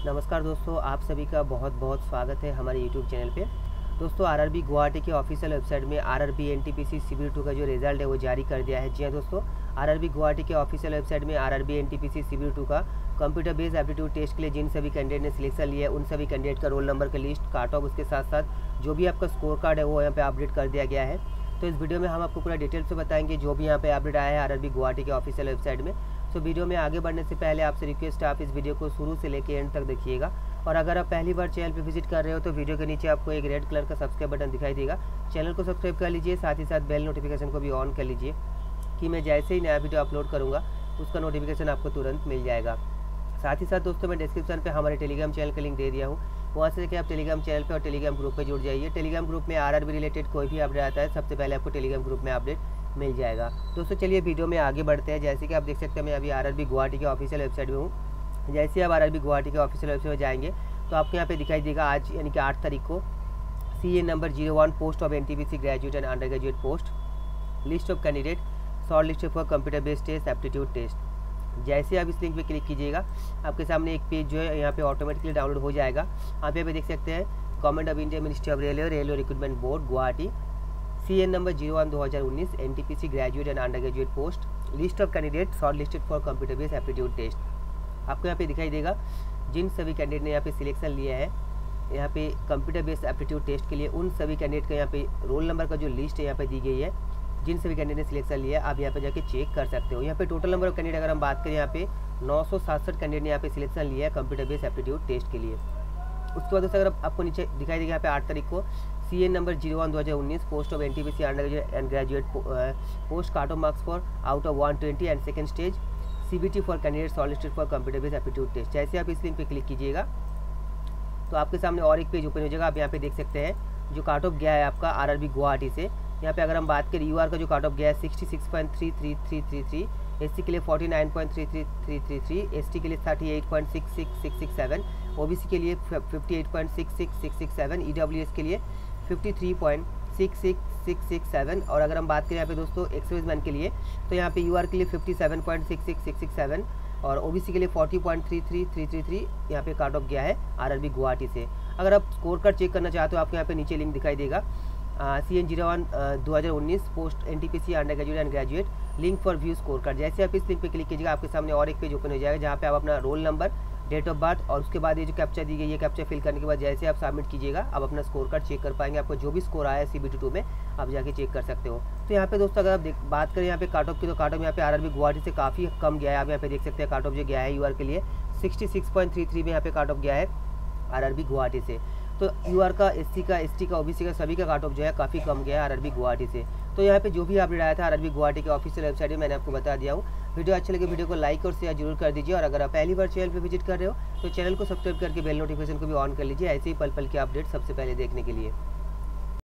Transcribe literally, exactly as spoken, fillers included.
नमस्कार दोस्तों, आप सभी का बहुत बहुत स्वागत है हमारे यूट्यूब चैनल पे। दोस्तों, आरआरबी गुवाहाटी के ऑफिशियल वेबसाइट में आरआरबी एनटीपीसी सीबी टू का जो रिजल्ट है वो जारी कर दिया है। जी हाँ दोस्तों, आरआरबी गुवाहाटी के ऑफिशियल वेबसाइट में आरआरबी एनटीपीसी सीबी टू का कंप्यूटर बेस्ड एप्टीट्यूड टेस्ट के लिए जिन सभी कैंडिडेट ने सिलेक्शन लिया है उन सभी कैंडिडेट का रोल नंबर का लिस्ट, काट ऑफ, उसके साथ साथ जो भी आपका स्कोर कार्ड है वो यहाँ पे अपडेट कर दिया गया है। तो इस वीडियो में हम आपको पूरा डिटेल से बताएंगे जो भी यहाँ पे अपडेट आया है आरआरबी गुवाहाटी के ऑफिशियल वेबसाइट में। तो वीडियो में आगे बढ़ने से पहले आपसे रिक्वेस्ट है, आप इस वीडियो को शुरू से लेकर एंड तक देखिएगा। और अगर आप पहली बार चैनल पे विजिट कर रहे हो तो वीडियो के नीचे आपको एक रेड कलर का सब्सक्राइब बटन दिखाई देगा। चैनल को सब्सक्राइब कर लीजिए, साथ ही साथ बेल नोटिफिकेशन को भी ऑन कर लीजिए कि मैं जैसे ही नया वीडियो अपलोड करूँगा उसका नोटिफिकेशन आपको तुरंत मिल जाएगा। साथ ही साथ दोस्तों, मैं डिस्क्रिप्शन पे हमारे टेलीग्राम चैनल का लिंक दे दिया हूँ, वहाँ से देखिए आप टेलीग्राम चैनल पे और टेलीग्राम ग्रुप पे जुड़ जाइए। टेलीग्राम ग्रुप में आरआरबी रिलेटेड कोई भी अपडेट आता है सबसे पहले आपको टेलीग्राम ग्रुप में अपडेट मिल जाएगा। दोस्तों चलिए वीडियो में आगे बढ़ते हैं। जैसे कि आप देख सकते हैं, मैं अभी आरआरबी गुवाहाटी के ऑफिशियल वेबसाइट में हूँ। जैसे आप आरआरबी गुवाहाटी के ऑफिशियल वेबसाइट में जाएंगे तो आपको यहाँ पे दिखाई देगा आज यानी कि आठ तारीख को C A number zero one post of NTPC graduate and undergraduate post, list of candidate, shortlist for computer based test, aptitude test. जैसे आप इस लिंक पे क्लिक कीजिएगा आपके सामने एक पेज जो है यहाँ पे ऑटोमेटिकली डाउनलोड हो जाएगा। आप यहाँ पे देख सकते हैं government of India, ministry of railway, railway recruitment board Guwahati, C N number zero one दो हज़ार उन्नीस, N T P C graduate and undergraduate post, list of candidate, short listed for computer based aptitude test. आपको यहाँ पे दिखाई देगा जिन सभी candidate ने यहाँ पे सिलेक्शन लिया है यहाँ पे कंप्यूटर बेस्ड एप्टीट्यूड टेस्ट के लिए, उन सभी कैंडिडेट का यहाँ पे रोल नंबर का जो लिस्ट है यहाँ पे दी गई है। जिन सभी कैंडिडेट ने सिलेक्शन लिया है आप यहाँ पे जाके चेक कर सकते हो। यहाँ पे टोटल नंबर ऑफ कैंडिडेट अगर हम बात करें, यहाँ पे नौ सौ सासठ कैंडिडेट ने यहाँ पे सिलेक्शन लिया है कंप्यूटर बेस्ड एप्टीट्यूड टेस्ट के लिए। उसके बाद दोस्तों अगर आपको नीचे दिखाई देगा यहाँ पे आठ तारीख को C N number zero one दो हज़ार उन्नीस post of N T P C under graduate and graduate post, cut off marks for out of one twenty and second stage, CBT for candidate shortlisted for computer based aptitude test. जैसे आप इस link पे click कीजिएगा तो आपके सामने और एक पेज ओपन हो जाएगा। आप यहाँ पे देख सकते हैं जो काट ऑफ गया है आपका आरआरबी गुवाहाटी से। यहाँ पे अगर हम बात करें यूआर का जो काट ऑफ गया है sixty six point three three three three three, SC के लिए forty nine point three three three three three, ST के लिए thirty eight point six six six six seven, OBC के लिए fifty eight point six six six six seven, EWS के लिए fifty three point six six six six seven. और अगर हम बात करें यहाँ पे दोस्तों एक्सर्विसमैन के लिए तो यहाँ पे यूआर के लिए fifty seven point six six six six seven और ओबीसी के लिए forty point three three three three three यहाँ पे काट ऑफ गया है आरआरबी गुवाहाटी से। अगर आप स्कोर कार्ड चेक करना चाहते हो आपको यहाँ पे नीचे लिंक दिखाई देगा, सी एन जीरो वन दो हज़ार उन्नीस post N T P C under graduate and graduate, link for view score card. जैसे आप इस लिंक पे क्लिक कीजिएगा आपके सामने और एक पेज ओपन हो जाएगा जहाँ पे आप अपना roll number, date of birth और उसके बाद ये जो कैप्चा दी गई है, कैप्चा फिल करने के बाद जैसे आप सबमिट कीजिएगा आप अपना स्कोर कार्ड चेक कर पाएंगे। आपको जो भी स्कोर आया है सी बी टी टू में आप जाके चेक कर सकते हो। तो यहाँ पे दोस्तों अगर आप देख बात करें यहाँ पे काट ऑफ की तो काट ऑफ यहाँ पे आरआरबी गुवाहाटी से काफ़ी कम गया है। आप यहाँ पे देख सकते हैं काट ऑफ जो गया है यूआर के लिए sixty six point three three में यहाँ पे काट ऑफ गया है आरआरबी गुवाहाटी से। तो यूआर का, एससी का, एसटी का, ओबीसी का सभी का काट ऑफ जो है काफ़ी कम गया है आरआरबी गुवाहाटी से। तो यहाँ पे जो भी अपडेट आया था आरआरबी गुवाहाटी के ऑफिशियल वेबसाइट में मैंने आपको बता दिया हूँ। वीडियो अच्छे लगे वीडियो को लाइक और शेयर जरूर कर दीजिए। और अगर आप पहली बार चैनल पे विजिट कर रहे हो तो चैनल को सब्सक्राइब करके बेल नोटिफिकेशन को भी ऑन कर लीजिए ऐसे ही पल पल के अपडेट सबसे पहले देखने के लिए।